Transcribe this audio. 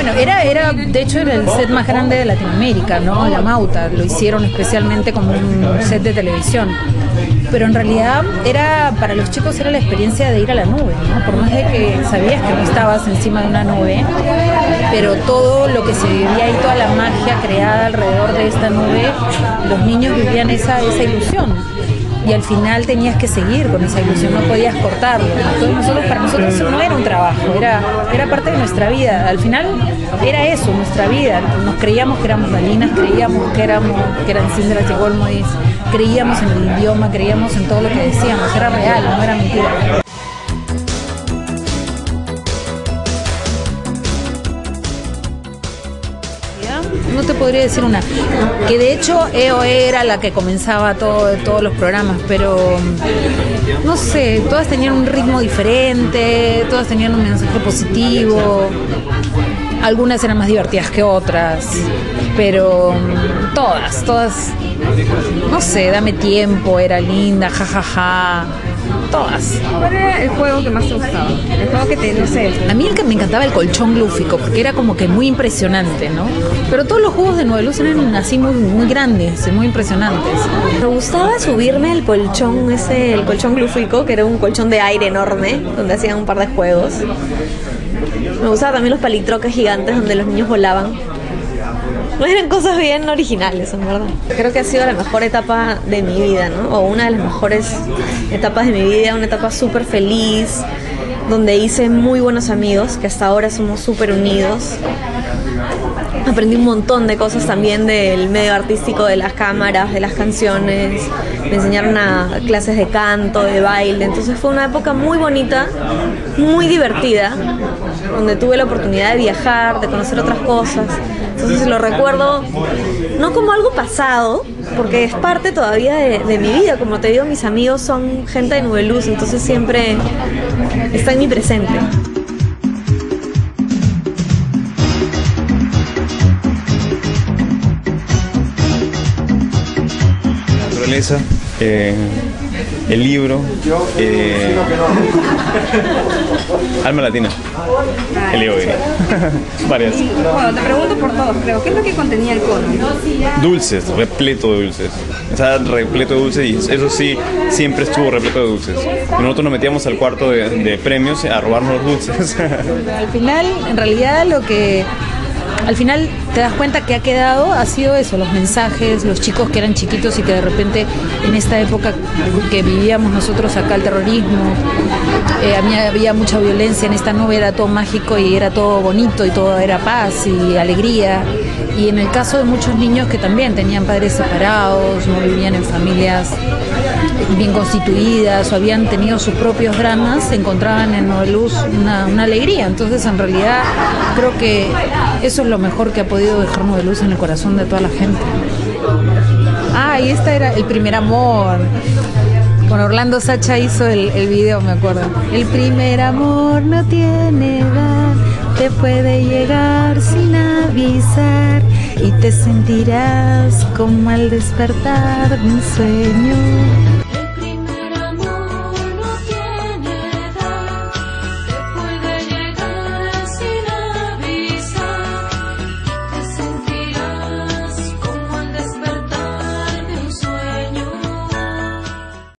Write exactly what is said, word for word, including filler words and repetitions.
Bueno, era, era, de hecho era el set más grande de Latinoamérica, ¿no? La Mauta, lo hicieron especialmente como un set de televisión. Pero en realidad era, para los chicos era la experiencia de ir a la nube, ¿no? Por más de que sabías que no estabas encima de una nube, pero todo lo que se vivía ahí, toda la magia creada alrededor de esta nube, los niños vivían esa, esa ilusión. Y al final tenías que seguir con esa ilusión, no podías cortarlo. Entonces nosotros, para nosotros eso no era un trabajo, era, era parte de nuestra vida. Al final era eso, nuestra vida. Nos creíamos que éramos Malinas, creíamos que éramos que eran Sindras y Golmodis, creíamos en el idioma, creíamos en todo lo que decíamos, era real, no era mentira. No te podría decir una, que de hecho E O E era la que comenzaba todo, todos los programas, pero no sé, todas tenían un ritmo diferente, todas tenían un mensaje positivo, algunas eran más divertidas que otras, pero todas, todas, no sé, Dame Tiempo, era linda, jajaja, ja, ja, todas. ¿Cuál era el juego que más te gustaba? El juego que te, no sé. A mí el que me encantaba el colchón glúfico, porque era como que muy impresionante, ¿no? Pero todos los juegos de Nuevos eran así muy, muy grandes, muy impresionantes. Me gustaba subirme al colchón ese, el colchón glúfico, que era un colchón de aire enorme, donde hacían un par de juegos. Me gustaba también los palitroques gigantes donde los niños volaban. Eran cosas bien originales, en verdad. Creo que ha sido la mejor etapa de mi vida, ¿no? O una de las mejores etapas de mi vida, una etapa súper feliz, donde hice muy buenos amigos, que hasta ahora somos súper unidos. Aprendí un montón de cosas también del medio artístico, de las cámaras, de las canciones. Me enseñaron a clases de canto, de baile. Entonces fue una época muy bonita, muy divertida, donde tuve la oportunidad de viajar, de conocer otras cosas. Entonces lo recuerdo no como algo pasado, porque es parte todavía de, de mi vida. Como te digo, mis amigos son gente de Nube Luz, entonces siempre está en mi presente. Naturaleza, eh, el libro, eh, Alma Latina, el E O E, varias. Bueno, te pregunto por todos, creo. ¿Qué es lo que contenía el cono? Dulces, repleto de dulces. Estaba repleto de dulces y eso sí, siempre estuvo repleto de dulces. Y nosotros nos metíamos al cuarto de, de premios a robarnos los dulces. Al final, en realidad, lo que... Al final te das cuenta que ha quedado, ha sido eso, los mensajes, los chicos que eran chiquitos y que de repente en esta época que vivíamos nosotros acá el terrorismo, eh, había, había mucha violencia, en esta nube era todo mágico y era todo bonito y todo era paz y alegría. Y en el caso de muchos niños que también tenían padres separados, no vivían en familias bien constituidas o habían tenido sus propios dramas, encontraban en Nube Luz una, una alegría. Entonces, en realidad, creo que eso es lo mejor que ha podido dejar Nube Luz en el corazón de toda la gente. Ah, y esta era El Primer Amor. Con Orlando Sacha hizo el, el video, me acuerdo. El primer amor no tiene edad, te puede llegar sin avisar y te sentirás como al despertar de un sueño.